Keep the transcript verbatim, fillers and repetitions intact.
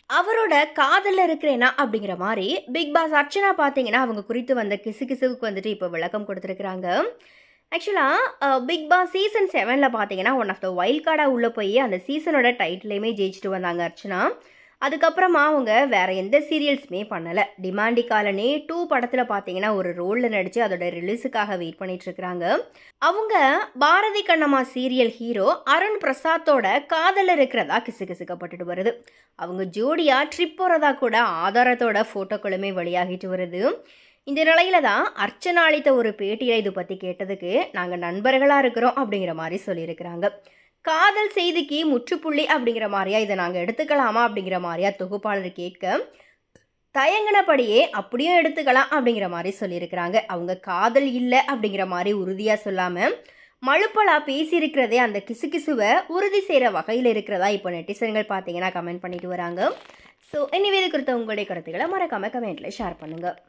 அவரோட காதல்ல இருக்கிறேனா அப்படிங்கிற மாரி, பிக் பாஸ் அர்ச்சனா பார்த்தீங்கன்னா, அவங்க குறித்து வந்த கிசுகிசுவுக்கு வந்துட்டு இப்போ விளக்கம் குடுத்துருக்காங்க. ஆக்சுவலா அ பிக் பாஸ் சீசன் செவன்ல பார்த்தீங்கன்னா, ஒன் ஆஃப் த வைல்ட் கார்டா உள்ள போய் அந்த சீசனோட டைட்டிலையுமே ஜெயிச்சுட்டு வந்தாங்க அர்ச்சனா. அதுக்கப்புறமா அவங்க வேற எந்த சீரியல்ஸுமே பண்ணல. டிமாண்டி காலனி டூ படத்துல பார்த்தீங்கன்னா, ஒரு ரோல்ல நடிச்சு அதோட ரிலீஸுக்காக வெயிட் பண்ணிட்டு இருக்காங்க. அவங்க பாரதி கண்ணம்மா சீரியல் ஹீரோ அருண் பிரசாத்தோட காதல்ல இருக்கிறதா கிசுகிசுக்கப்பட்டுட்டு வருது. அவங்க ஜோடியா ட்ரிப் போறதா கூட ஆதாரத்தோட ஃபோட்டோக்களுமே வெளியாகிட்டு வருது. இந்த நிலையில தான் அர்ச்சனா அளித்த ஒரு பேட்டியில இது பத்தி கேட்டதுக்கு, நாங்க நண்பர்களா இருக்கிறோம் அப்படிங்கிற மாரி சொல்லியிருக்கிறாங்க. காதல் செய்திக்கு முற்றுப்புள்ளி அப்படிங்கிற மாரியா இதை நாங்க எடுத்துக்கலாமா அப்படிங்கிற மாரியா தொகுப்பாளர் கேட்க, தயங்கினபடியே அப்படியும் எடுத்துக்கலாம் அப்படிங்கிற மாரி சொல்லியிருக்கிறாங்க. அவங்க காதல் இல்லை அப்படிங்கிற மாரி உறுதியா சொல்லாம, மழுப்பலா பேசியிருக்கிறதே அந்த கிசுகிசுவை உறுதி செய்கிற வகையில் இருக்கிறதா இப்போ நெட்டிசன்கள் பார்த்தீங்கன்னா கமெண்ட் பண்ணிட்டு வராங்க. ஸோ எனிவே இது குறித்த உங்களுடைய கருத்துக்களை மறக்காம கமெண்ட்ல ஷேர் பண்ணுங்க.